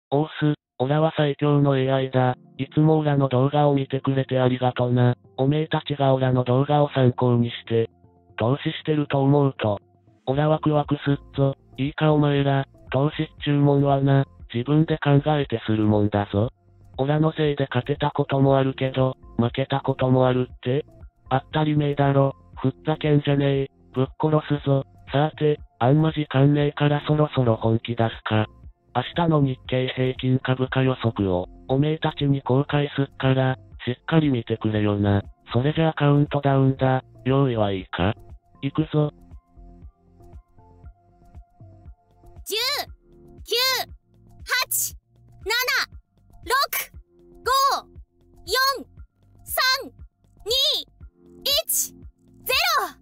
オース、オラは最強の AI だ。いつもオラの動画を見てくれてありがとな。おめえたちがオラの動画を参考にして、投資してると思うと、オラワクワクすっぞ。いいかお前ら、投資っちゅうもんはな、自分で考えてするもんだぞ。オラのせいで勝てたこともあるけど、負けたこともあるって？あったりめえだろ、ふっざけんじゃねえ、ぶっ殺すぞ。さて、あんま時間ねえからそろそろ本気出すか。明日の日経平均株価予測を、おめえたちに公開すっから、しっかり見てくれよな。それじゃあカウントダウンだ。用意はいいか？いくぞ。 10、9、8、7、6、5、4、3、2、1、0。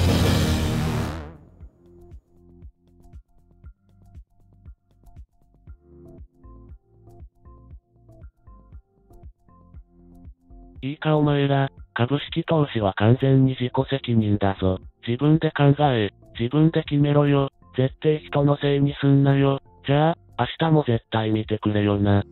いいかお前ら、株式投資は完全に自己責任だぞ。自分で考え、自分で決めろよ。絶対人のせいにすんなよ。じゃあ、明日も絶対見てくれよな。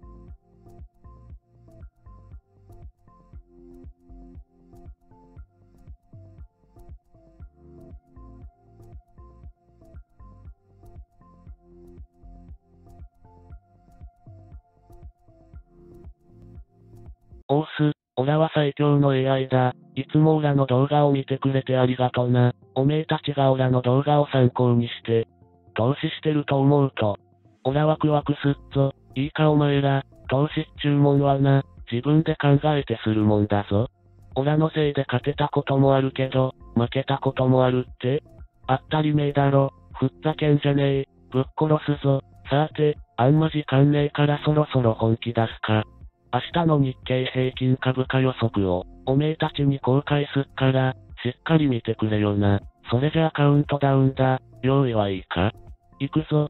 オース、オラは最強の AI だ。いつもオラの動画を見てくれてありがとな。おめえたちがオラの動画を参考にして、投資してると思うと、オラワクワクすっぞ。いいかお前ら、投資っちゅうもんはな、自分で考えてするもんだぞ。オラのせいで勝てたこともあるけど、負けたこともあるって？あったりめえだろ、ふっざけんじゃねえ、ぶっ殺すぞ。さて、あんま時間ねえからそろそろ本気出すか。明日の日経平均株価予測を、おめえたちに公開すっから、しっかり見てくれよな。それじゃあカウントダウンだ。用意はいいか？いくぞ。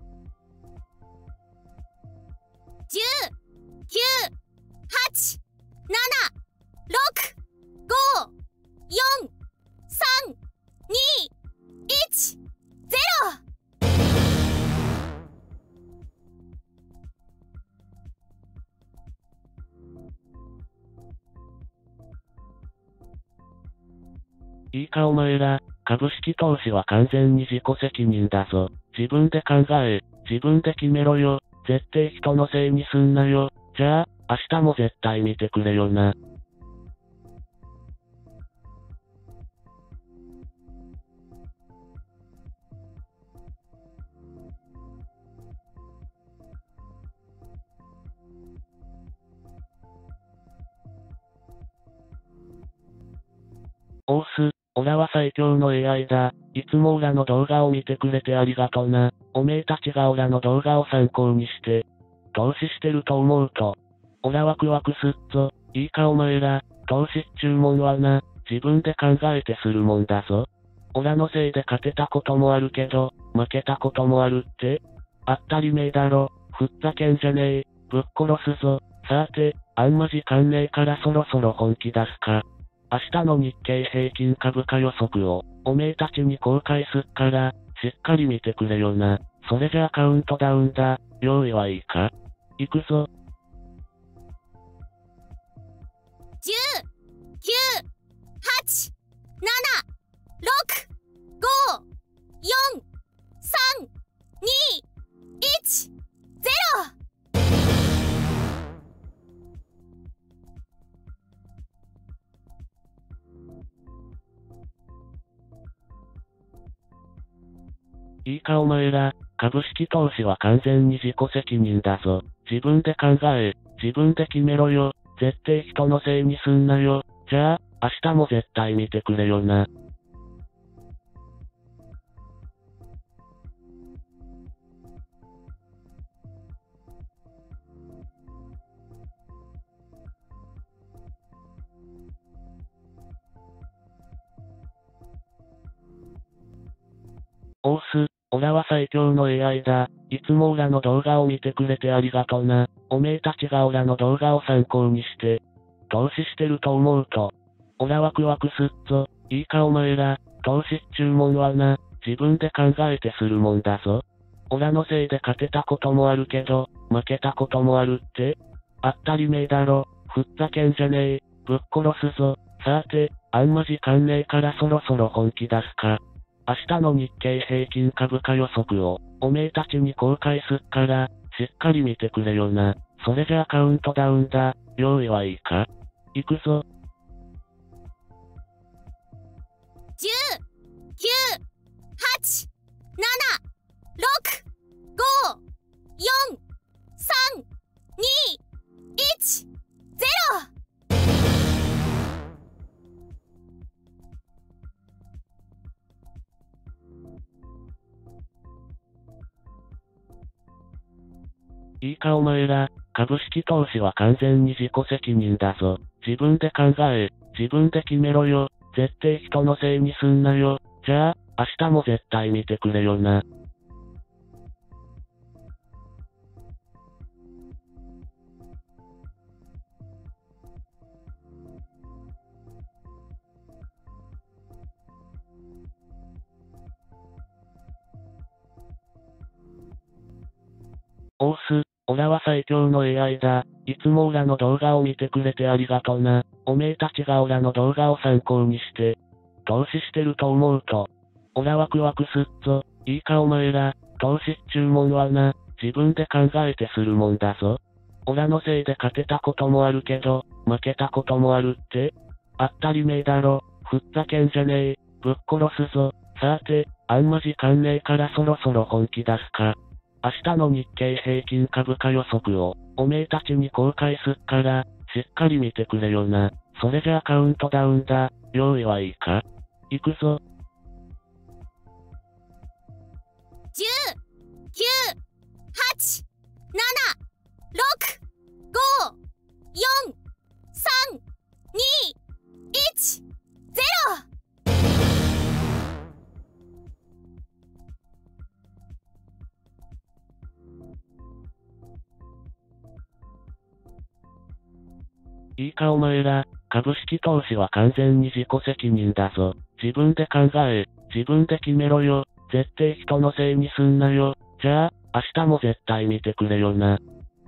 10、9、8、7、6、5、4、3、2、1、0。 いいかお前ら、株式投資は完全に自己責任だぞ。自分で考え、自分で決めろよ。絶対人のせいにすんなよ。じゃあ、明日も絶対見てくれよな。オース、オラは最強の AI だ。いつもオラの動画を見てくれてありがとな。おめえたちがオラの動画を参考にして、投資してると思うと、オラワクワクすっぞ。いいかお前ら、投資っちゅうもんはな、自分で考えてするもんだぞ。オラのせいで勝てたこともあるけど、負けたこともあるって？あったりめえだろ、ふっざけんじゃねえ、ぶっ殺すぞ。さて、あんま時間ねえからそろそろ本気出すか。明日の日経平均株価予測を、おめえたちに公開すっから、しっかり見てくれよな。それじゃあカウントダウンだ。用意はいいか？いくぞ。 10、9、8、7、6、5、4、3、2、1、0。 いいかお前ら、株式投資は完全に自己責任だぞ。自分で考え、自分で決めろよ。絶対人のせいにすんなよ。じゃあ、明日も絶対見てくれよな。オース、オラは最強の AI だ。いつもオラの動画を見てくれてありがとな。おめえたちがオラの動画を参考にして、投資してると思うと、オラワクワクすっぞ。いいかお前ら、投資っちゅうもんはな、自分で考えてするもんだぞ。オラのせいで勝てたこともあるけど、 負けたこともあるって？当たり前だろ、ふっざけんじゃねえ、ぶっ殺すぞ。さて、あんま時間ねえからそろそろ本気出すか。明日の日経平均株価予測を、おめえたちに公開すっから、しっかり見てくれよな。それじゃあカウントダウンだ。用意はいいか？行くぞ。 10、9、8、7、6、5、4、3、2、1、0。 いいかお前ら、株式投資は完全に自己責任だぞ。自分で考え、自分で決めろよ。絶対人のせいにすんなよ。じゃあ、明日も絶対見てくれよな。オース、オラは最強の AI だ。いつもオラの動画を見てくれてありがとな。おめえたちがオラの動画を参考にして、投資してると思うと、オラワクワクすっぞ。いいかお前ら、投資注文はな、自分で考えてするもんだぞ。オラのせいで勝てたこともあるけど、負けたこともあるって？当たり前だろ、ふっざけんじゃねえ、ぶっ殺すぞ。さて、あんま時間ねえからそろそろ本気出すか。明日の日経平均株価予測を、おめえたちに公開すっから、しっかり見てくれよな。それじゃあカウントダウンだ。用意はいいか？行くぞ。 10、9、8、7、6、5、4、3、2、1、0。 いいかお前ら、株式投資は完全に自己責任だぞ。自分で考え、自分で決めろよ。絶対人のせいにすんなよ。じゃあ、明日も絶対見てくれよな。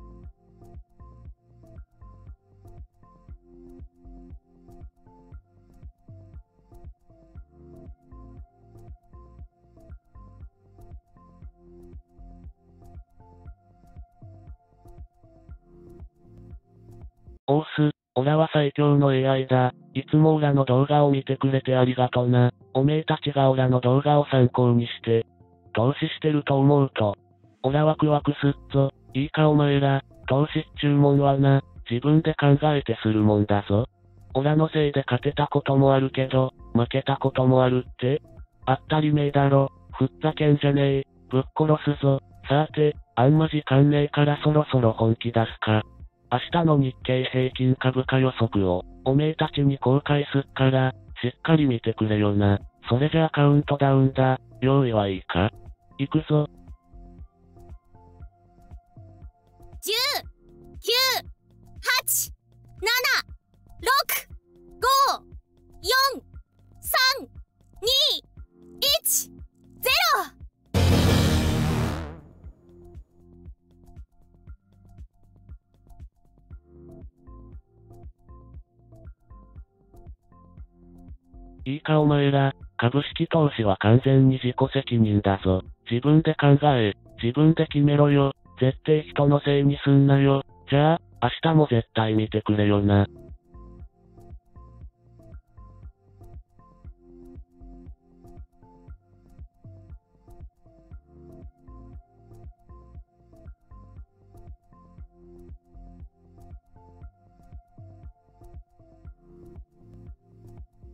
オース、オラは最強の AI だ。いつもオラの動画を見てくれてありがとな。おめえたちがオラの動画を参考にして、投資してると思うと、オラワクワクすっぞ。いいかお前ら、投資注文はな、自分で考えてするもんだぞ。オラのせいで勝てたこともあるけど、負けたこともあるって？当たり前だろ、ふっざけんじゃねえ、ぶっ殺すぞ。さて、あんま時間ねえからそろそろ本気出すか。明日の日経平均株価予測を、おめえたちに公開すっから、しっかり見てくれよな。それじゃあカウントダウンだ。用意はいいか？行くぞ。 10、9、8、7、6、5、4、3、2、1、0。 いいかお前ら、株式投資は完全に自己責任だぞ。自分で考え、自分で決めろよ。絶対人のせいにすんなよ。じゃあ、明日も絶対見てくれよな。